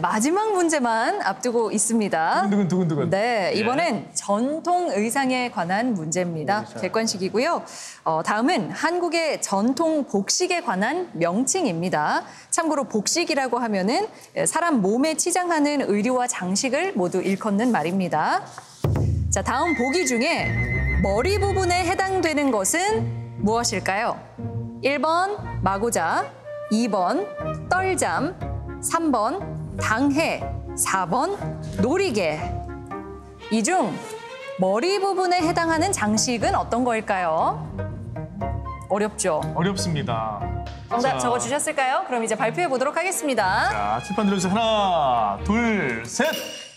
마지막 문제만 앞두고 있습니다. 두근두근. 네, 이번엔 전통 의상에 관한 문제입니다. 객관식이고요. 다음은 한국의 전통 복식에 관한 명칭입니다. 참고로 복식이라고 하면은 사람 몸에 치장하는 의류와 장식을 모두 일컫는 말입니다. 자, 다음 보기 중에 머리 부분에 해당되는 것은 무엇일까요? 1번 마고자, 2번 떨잠, 3번 당해, 4번 놀이개. 이 중 머리 부분에 해당하는 장식은 어떤 거일까요? 어렵죠? 어렵습니다. 정답 적어주셨을까요? 그럼 이제 발표해 보도록 하겠습니다. 자, 칠판 들어주세요. 하나, 둘, 셋.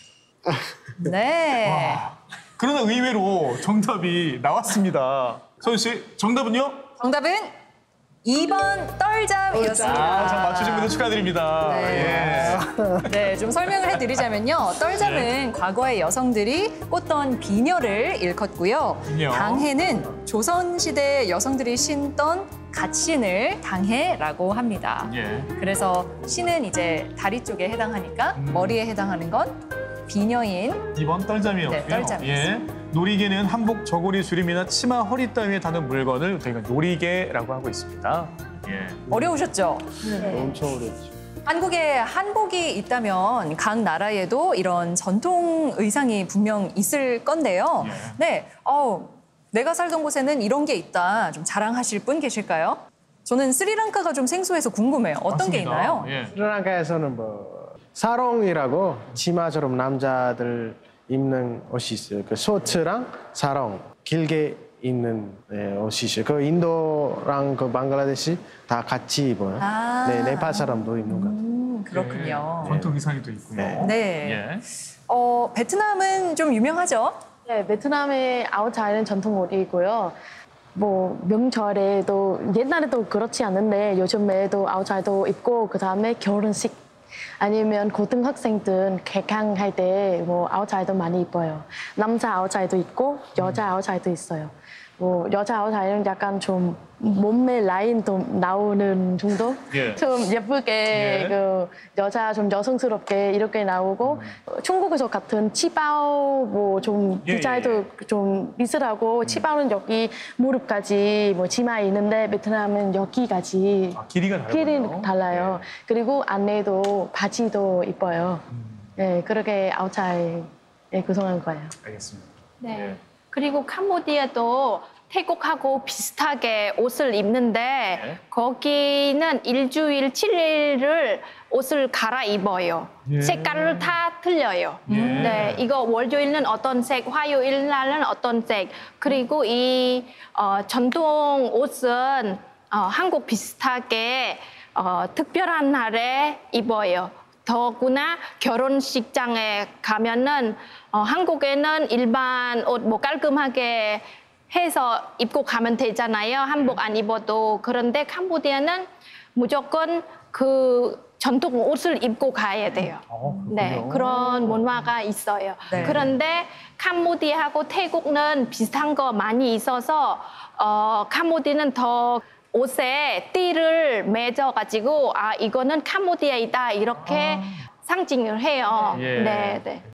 네. 그러나 의외로 정답이 나왔습니다. 서윤 씨, 정답은요? 정답은 2번 떨잠이었습니다. 정 맞추신 분들 축하드립니다. 네. 네, 좀 설명을 해드리자면요. 떨잠은 과거의 여성들이 꽂던 비녀를 일컫고요. 비녀. 당해는 조선시대 여성들이 신던 갓신을 당해라고 합니다. 예. 그래서 신은 이제 다리 쪽에 해당하니까 머리에 해당하는 건 비녀인 2번 떨잠이었고요. 네, 떨잠이었습니다. 놀이개는 한복, 저고리, 수림이나 치마, 허리 따위에 다는 물건을 저희가 놀이개라고 하고 있습니다. 예. 어려우셨죠? 엄청 어렵죠. 한국에 한복이 있다면 각 나라에도 이런 전통 의상이 분명 있을 건데요. 예. 네, 내가 살던 곳에는 이런 게 있다. 좀 자랑하실 분 계실까요? 저는 스리랑카가 좀 생소해서 궁금해요. 어떤 게 맞습니다. 있나요? 예. 스리랑카에서는 사롱이라고 치마처럼 남자들 입는 옷이 있어요. 그 쇼츠랑 사롱 길게 입는 옷이 있어요. 그 인도랑 그 방글라데시 다 같이 입어요. 네, 네팔 사람도 입는 것 같아요. 그렇군요. 전통 의상이 또 있고요. 네. 예. 베트남은 좀 유명하죠? 네, 베트남의 아우차이는 전통 옷이고요. 명절에도 옛날에도 그렇지 않은데 요즘에도 아우차이도 입고 그다음에 결혼식 아니면 고등학생들 개강할 때 아우차이도 많이 입어요. 남자 아우차이도 있고 여자 아우차이도 있어요. 여자 아우차이는 약간 좀 몸매 라인도 나오는 정도? 예. 좀 예쁘게 그 여자 좀 여성스럽게 이렇게 나오고 중국에서 같은 치바오 좀 디자인도 좀 비슷하고 치바오는 여기 무릎까지 치마에 있는데 베트남은 여기까지 길이가 다르군요. 길이 달라요. 그리고 안에도 바지도 이뻐요. 네, 그렇게 아우차이 구성한 거예요. 알겠습니다. 네. 그리고 캄보디아도 태국하고 비슷하게 옷을 입는데 거기는 일주일, 7일을 옷을 갈아입어요. 색깔을 다 틀려요. 네, 이거 월요일은 어떤 색, 화요일 날은 어떤 색. 그리고 이 전통 옷은 한국 비슷하게 특별한 날에 입어요. 더구나 결혼식장에 가면은 한국에는 일반 옷 깔끔하게 해서 입고 가면 되잖아요. 한복 안 입어도. 그런데 캄보디아는 무조건 그 전통 옷을 입고 가야 돼요. 네, 그런 문화가 있어요. 네. 그런데 캄보디아하고 태국은 비슷한 거 많이 있어서 캄보디아는 더 옷에 띠를 맺어가지고 이거는 캄보디아이다 이렇게 상징을 해요. 예. 네, 네.